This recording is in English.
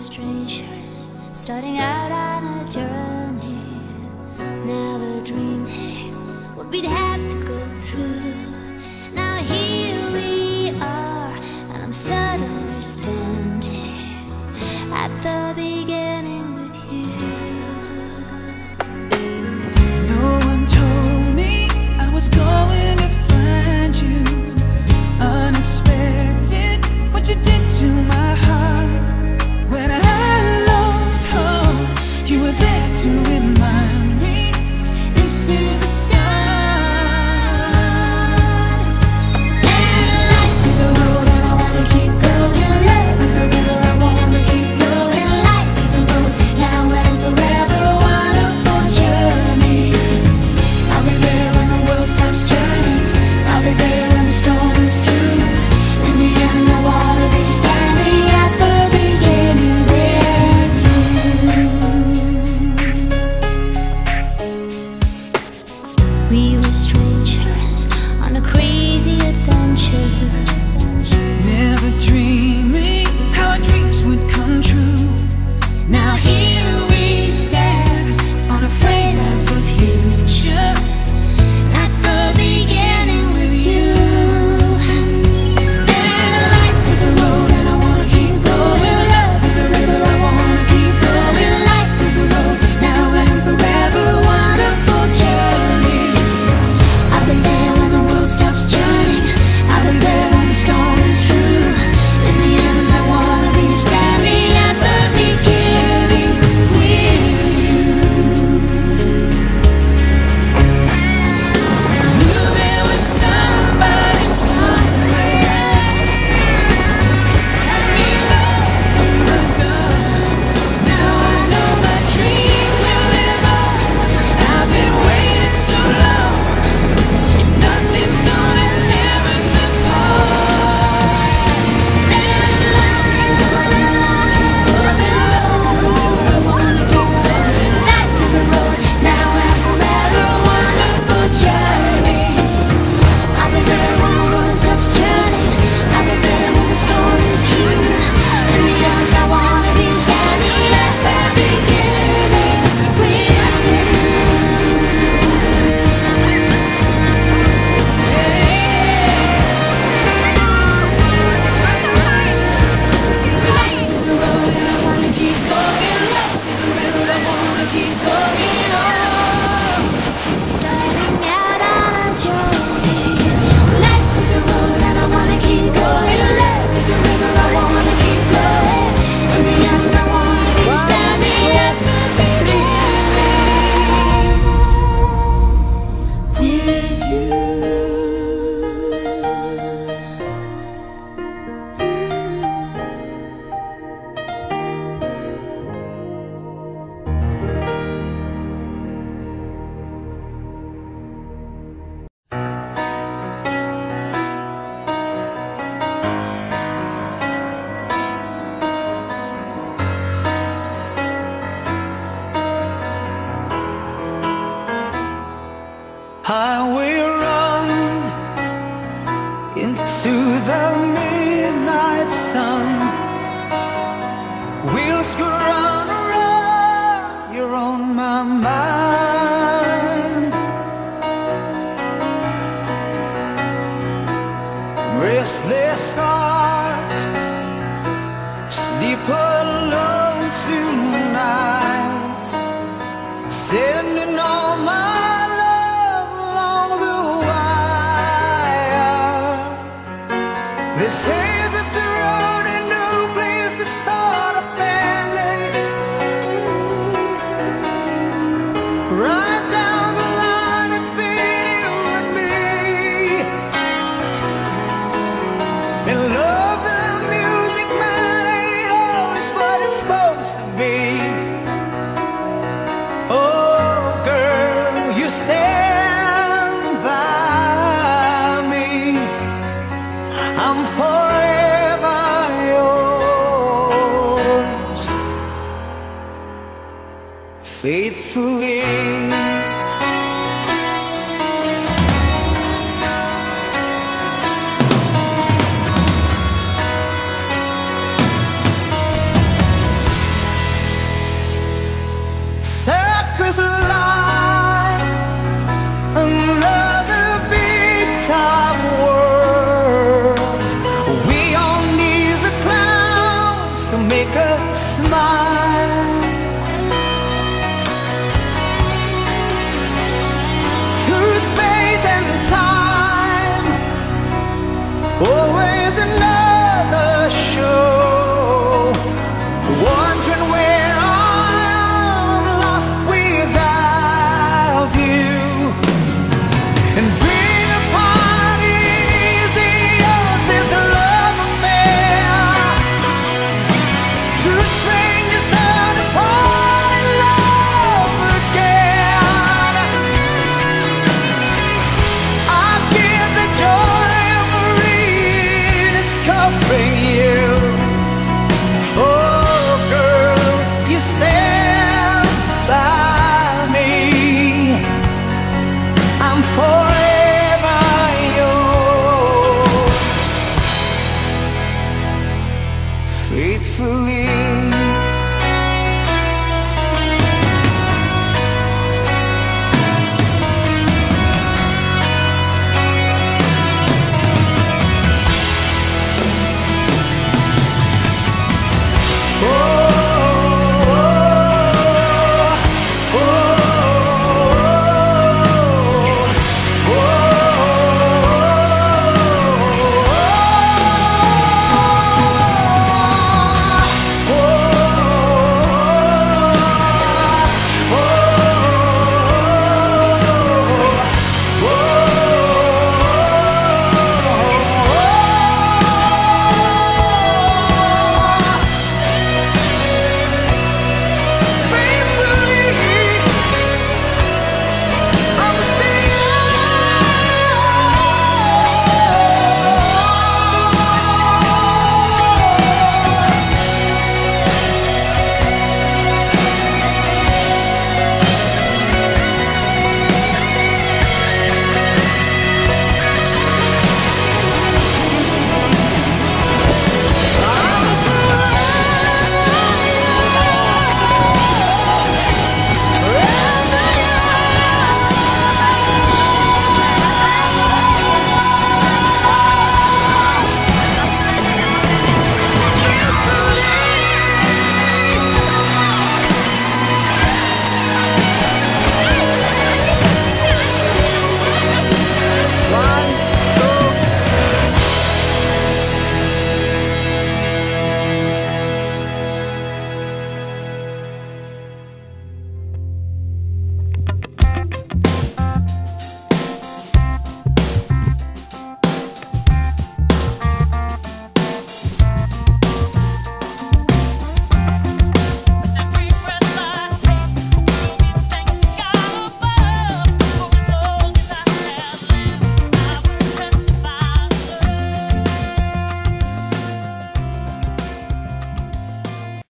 strangers starting out on a journey, never dreaming what we'd have to go through. Now here we are, and I'm suddenly standing at the beginning with you. No one told me I was going to find you. Unexpected, what you did to my heart. When I lost hope, you were there to remind me this is the start. And life is a road and I wanna keep going. Life is a river I wanna keep flowing. Life is a road now and forever, wonderful journey. I'll be there when the world stops turning. I'll be there when the storm is through. In the end I wanna be standing at the beginning with you. We were strangers on a crazy adventure, Never dreaming how our dreams would come true. Now here we stand, unafraid of the future, at the beginning with you. And life is a road and I wanna keep going. Love is a river I wanna keep flowing. Life is a road now and forever, wonderful journey. I'll be there when the world stops turning. I'll be there when the storm is through. In the end I wanna be standing at the beginning with you. Knew there was somebody somewhere. Let me know from the dawn. Now I know my dream will live on. I've been waiting so long. Nothing's gonna tear us apart. And life is a road and I wanna keep going. Life is a road now and forever, wonderful journey. I'll be there when the world stops turning. I'll be there when the storm is through. In the end I wanna be standing at the beginning with you. Life is a road and I wanna keep going. Life is a river I wanna keep going on. starting out on a journey. Life is a road and I wanna keep going. Life is a river I wanna keep flowing. In the end I wanna be standing at the beginning with you. I will run into the midnight sun. Wheels go round and round, you're on my mind. Restless heart, sleep alone tonight, sending all my love along the wire. They say that the road ain't no place to start a family. Right down the line, it's been you and me. And love and music, man, ain't always what it's supposed to be. Oh, girl, you stand by me. I'm forever yours, faithfully. smile.